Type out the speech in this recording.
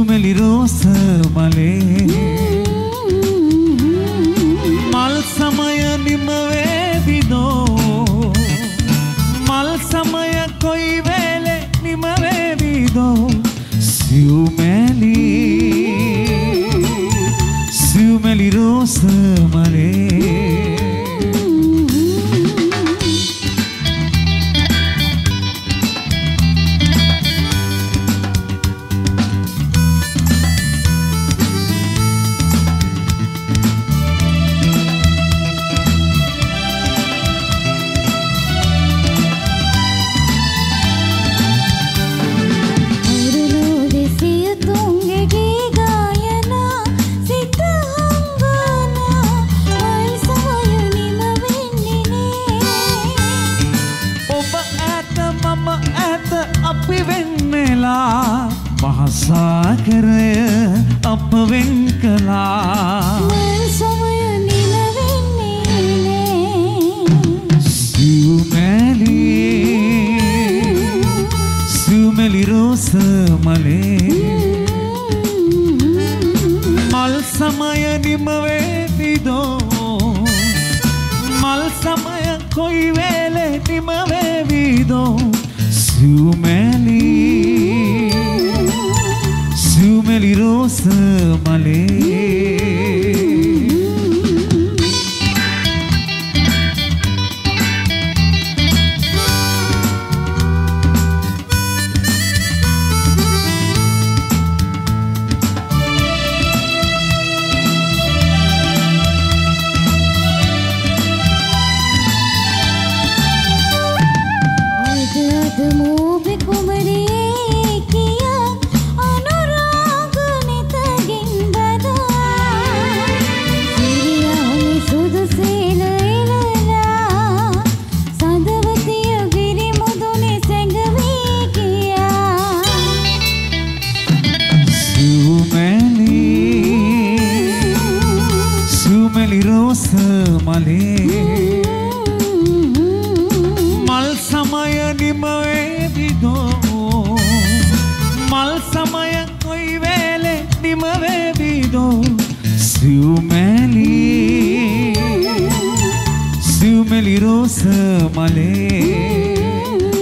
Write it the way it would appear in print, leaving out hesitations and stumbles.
සිව්මෙලි රෝස මලේ මල් සමය නිම වේවිදෝ මල් සමය කොයි වෙලේ නිම වේවිදෝ සිව්මෙලි රෝස මලේ මහසාගරය අප වෙන් කළා මල් සමය නිලවෙන්නේ සිව්මෙලි රෝස මලේ මල් සමය නිම වේවිදෝ මල් සමය කොයි වෙලේ නිම වේවිදෝ සිව්මෙලි රෝස මලේ මල් සමය නිම වේවිදෝ මල් සමය කොයි වෙලේ නිම වේවිදෝ සිව්මෙලි රෝස මලේ